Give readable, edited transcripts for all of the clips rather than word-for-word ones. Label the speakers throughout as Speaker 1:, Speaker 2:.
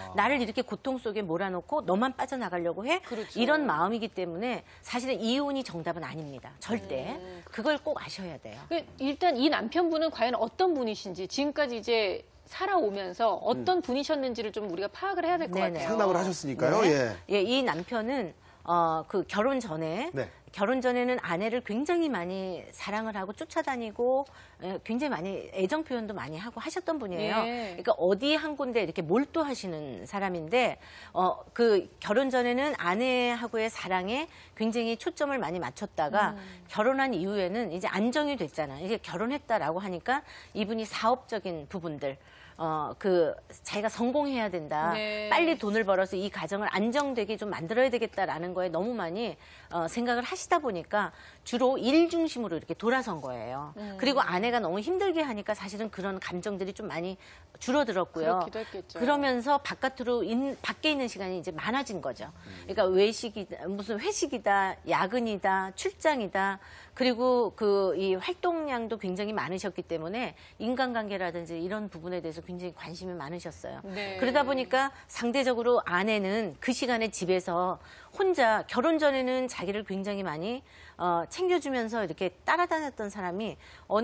Speaker 1: 나를 이렇게 고통 속에 몰아넣고 너만 빠져나가려고 해?
Speaker 2: 그렇죠.
Speaker 1: 이런 마음이기 때문에 사실은 이혼이 정답은 아닙니다. 절대. 그걸 꼭 아셔야 돼요.
Speaker 2: 일단 이 남편분은 과연 어떤 분이신지 지금까지 이제 살아오면서 어떤 분이셨는지를 좀 우리가 파악을 해야 될 것
Speaker 1: 네네.
Speaker 2: 같아요.
Speaker 3: 상담을 하셨으니까요.
Speaker 1: 네.
Speaker 3: 예.
Speaker 1: 예, 이 남편은 그 결혼 전에
Speaker 3: 네.
Speaker 1: 결혼 전에는 아내를 굉장히 많이 사랑을 하고 쫓아다니고 굉장히 많이 애정 표현도 많이 하고 하셨던 분이에요.
Speaker 2: 예.
Speaker 1: 그러니까 어디 한 군데 이렇게 몰두하시는 사람인데 그 결혼 전에는 아내하고의 사랑에 굉장히 초점을 많이 맞췄다가 결혼한 이후에는 이제 안정이 됐잖아요. 이제 결혼했다라고 하니까 이분이 사업적인 부분들 자기가 성공해야 된다.
Speaker 2: 네.
Speaker 1: 빨리 돈을 벌어서 이 가정을 안정되게 좀 만들어야 되겠다라는 거에 너무 많이 생각을 하시다 보니까 주로 일 중심으로 이렇게 돌아선 거예요. 그리고 아내가 너무 힘들게 하니까 사실은 그런 감정들이 좀 많이 줄어들었고요.
Speaker 2: 그렇기도 했겠죠.
Speaker 1: 그러면서 바깥으로 밖에 있는 시간이 이제 많아진 거죠. 그러니까 외식이다, 무슨 회식이다, 야근이다, 출장이다. 그리고 이 활동량도 굉장히 많으셨기 때문에 인간관계라든지 이런 부분에 대해서 굉장히 관심이 많으셨어요.
Speaker 2: 네.
Speaker 1: 그러다 보니까 상대적으로 아내는 그 시간에 집에서 혼자 결혼 전에는 자기를 굉장히 많이 챙겨주면서 이렇게 따라다녔던 사람이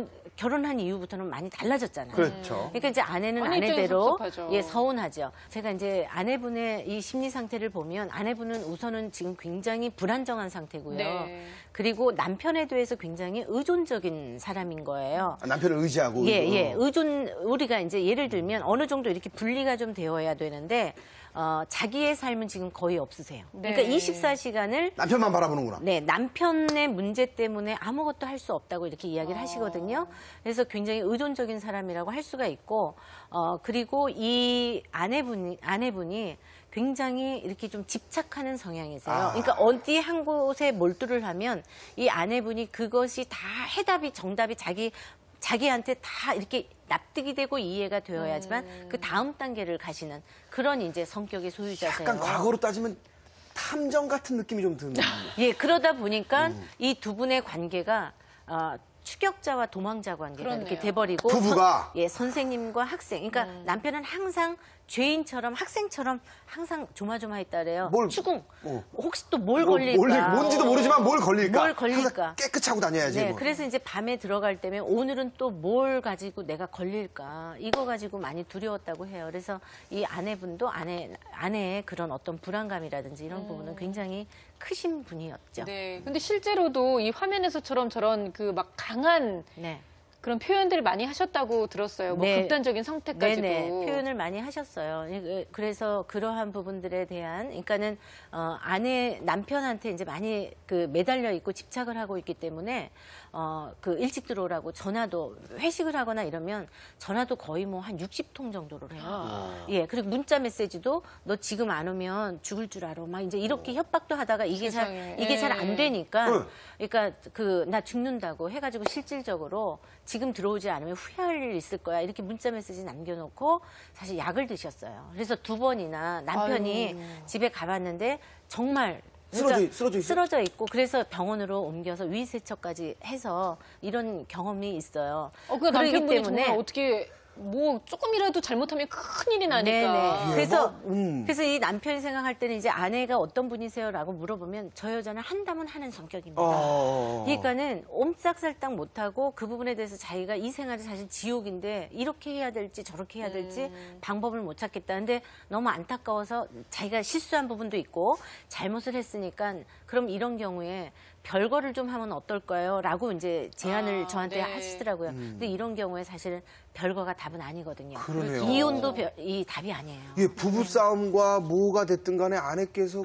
Speaker 1: 결혼한 이후부터는 많이 달라졌잖아요.
Speaker 3: 그렇죠.
Speaker 1: 그러니까 이제 아내는
Speaker 2: 아내 입장에서
Speaker 1: 아내대로
Speaker 2: 섭섭하죠.
Speaker 1: 서운하죠. 제가 이제 아내분의 이 심리 상태를 보면 아내분은 우선은 지금 굉장히 불안정한 상태고요.
Speaker 2: 네.
Speaker 1: 그리고 남편에 대해서 굉장히 의존적인 사람인 거예요.
Speaker 3: 남편을 의지하고.
Speaker 1: 예. 우리가 이제 예를 들면 어느 정도 이렇게 분리가 좀 되어야 되는데, 자기의 삶은 지금 거의 없으세요.
Speaker 2: 네.
Speaker 1: 그러니까 24시간을
Speaker 3: 남편만 바라보는구나.
Speaker 1: 네, 남편의 문제 때문에 아무것도 할 수 없다고 이렇게 이야기를 하시거든요. 그래서 굉장히 의존적인 사람이라고 할 수가 있고, 그리고 이 아내분이 굉장히 이렇게 좀 집착하는 성향이세요. 그러니까 어디 한 곳에 몰두를 하면 이 아내분이 그것이 다 해답이 정답이 자기한테 다 이렇게 납득이 되고 이해가 되어야지만 그 다음 단계를 가시는 그런 이제 성격의 소유자세요.
Speaker 3: 약간 과거로 따지면 탐정 같은 느낌이 좀 드는.
Speaker 1: 예, 그러다 보니까 이 두 분의 관계가 추격자와 도망자 관계가
Speaker 2: 그렇네요.
Speaker 1: 이렇게 돼버리고
Speaker 3: 부부가?
Speaker 1: 선생님과 학생. 그러니까 남편은 항상 죄인처럼 학생처럼 항상 조마조마했다래요. 추궁. 혹시 또 뭘 걸릴까?
Speaker 3: 뭔지도 모르지만 뭘 걸릴까?
Speaker 1: 뭘 걸릴까?
Speaker 3: 항상 깨끗하고 다녀야지.
Speaker 1: 네,
Speaker 3: 뭐.
Speaker 1: 그래서 이제 밤에 들어갈 때면 오늘은 또 뭘 가지고 내가 걸릴까? 이거 가지고 많이 두려웠다고 해요. 그래서 이 아내분도 아내의 그런 어떤 불안감이라든지 이런 부분은 굉장히 크신 분이었죠.
Speaker 2: 네. 근데 실제로도 이 화면에서처럼 저런 그 막 강한
Speaker 1: 네.
Speaker 2: 그런 표현들을 많이 하셨다고 들었어요. 뭐
Speaker 1: 네.
Speaker 2: 극단적인 선택까지도.
Speaker 1: 네네. 표현을 많이 하셨어요. 그래서 그러한 부분들에 대한, 그러니까는, 남편한테 이제 많이 매달려 있고 집착을 하고 있기 때문에, 일찍 들어오라고 전화도, 회식을 하거나 이러면 전화도 거의 뭐 한 60통 정도를 해요. 예. 그리고 문자 메시지도 너 지금 안 오면 죽을 줄 알아. 막 이제 이렇게 협박도 하다가 이게 잘 안 되니까, 그러니까 나 죽는다고 해가지고 실질적으로 지금 들어오지 않으면 후회할 일 있을 거야. 이렇게 문자 메시지 남겨놓고 사실 약을 드셨어요. 그래서 2번이나 남편이 집에 가봤는데 정말 쓰러져 있고 그래서 병원으로 옮겨서 위세처까지 해서 이런 경험이 있어요.
Speaker 2: 그 남편분이 정말 어떻게 뭐 조금이라도 잘못하면 큰일이 나니까.
Speaker 1: 네네. 그래서 이 남편이 생각할 때는 이제 아내가 어떤 분이세요라고 물어보면 저 여자는 한다면 하는 성격입니다. 그러니까는 옴짝살짝 못하고 그 부분에 대해서 자기가 이 생활이 사실 지옥인데 이렇게 해야 될지 저렇게 해야 될지 방법을 못 찾겠다. 근데 너무 안타까워서 자기가 실수한 부분도 있고 잘못을 했으니까 그럼 이런 경우에 별거를 좀 하면 어떨까요? 라고 이제 제안을 저한테 하시더라고요. 근데 이런 경우에 사실은 별거가 답은 아니거든요.
Speaker 3: 그러네요.
Speaker 1: 이혼도 이 답이 아니에요.
Speaker 3: 예, 부부싸움과 뭐가 됐든 간에 아내께서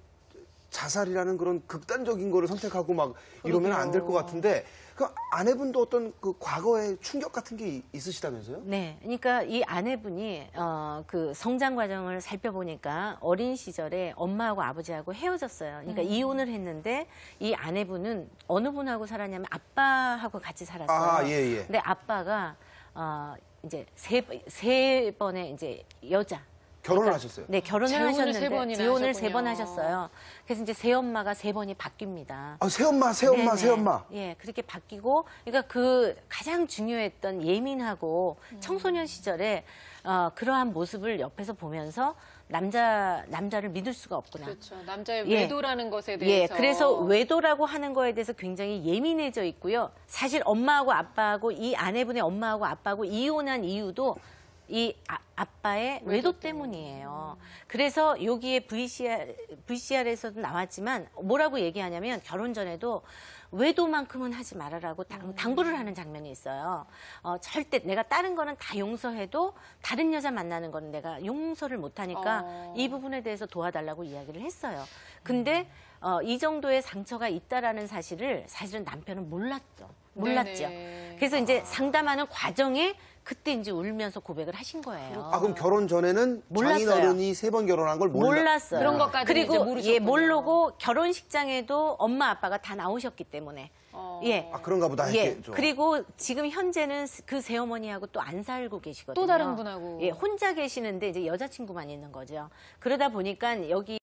Speaker 3: 자살이라는 그런 극단적인 거를 선택하고 막 이러면 안 될 것 같은데 그 아내분도 어떤 과거의 충격 같은 게 있으시다면서요?
Speaker 1: 네, 그러니까 이 아내분이 성장 과정을 살펴보니까 어린 시절에 엄마하고 아버지하고 헤어졌어요. 그러니까 이혼을 했는데 이 아내분은 어느 분하고 살았냐면 아빠하고 같이 살았어요.
Speaker 3: 예.
Speaker 1: 근데 아빠가 이제 세 번의 이제 여자
Speaker 3: 결혼을 하셨어요?
Speaker 1: 네, 결혼을
Speaker 2: 재혼을
Speaker 1: 하셨는데
Speaker 2: 세 번이나
Speaker 1: 재혼을
Speaker 2: 하셨군요.
Speaker 1: 3번 하셨어요. 그래서 이제 새엄마가 3번이 바뀝니다.
Speaker 3: 아, 새엄마, 새엄마,
Speaker 1: 네네.
Speaker 3: 새엄마.
Speaker 1: 예, 그렇게 바뀌고, 그러니까 그 가장 중요했던 예민하고 청소년 시절에 그러한 모습을 옆에서 보면서 남자를 믿을 수가 없구나.
Speaker 2: 그렇죠. 남자의
Speaker 1: 예.
Speaker 2: 외도라는 것에
Speaker 1: 예,
Speaker 2: 대해서.
Speaker 1: 그래서 외도라고 하는 거에 대해서 굉장히 예민해져 있고요. 사실 엄마하고 아빠하고 이 아내분의 엄마하고 아빠하고 이혼한 이유도 이 아빠의 외도 때문이에요. 그래서 여기에 VCR에서도 나왔지만 뭐라고 얘기하냐면 결혼 전에도 외도만큼은 하지 말아라고 당부를 하는 장면이 있어요. 절대 내가 다른 거는 다 용서해도 다른 여자 만나는 거는 내가 용서를 못하니까 이 부분에 대해서 도와달라고 이야기를 했어요. 근데 이 정도의 상처가 있다라는 사실을 사실은 남편은 몰랐죠.
Speaker 2: 네네.
Speaker 1: 그래서 이제 상담하는 과정에 그때 이제 울면서 고백을 하신 거예요.
Speaker 3: 아, 그럼 결혼 전에는
Speaker 1: 몰랐어요.
Speaker 3: 장인어른이 3번 결혼한 걸
Speaker 1: 몰랐어요.
Speaker 2: 그런 것까지는 이제
Speaker 1: 그리고
Speaker 2: 모르셨군요.
Speaker 1: 예, 모르고 결혼식장에도 엄마 아빠가 다 나오셨기 때문에 예.
Speaker 3: 아, 그런가 보다.
Speaker 1: 예.
Speaker 3: 이렇게 좀.
Speaker 1: 그리고 지금 현재는 그 새어머니하고 또 안 살고 계시거든요.
Speaker 2: 또 다른 분하고.
Speaker 1: 예, 혼자 계시는데 이제 여자친구만 있는 거죠. 그러다 보니까 여기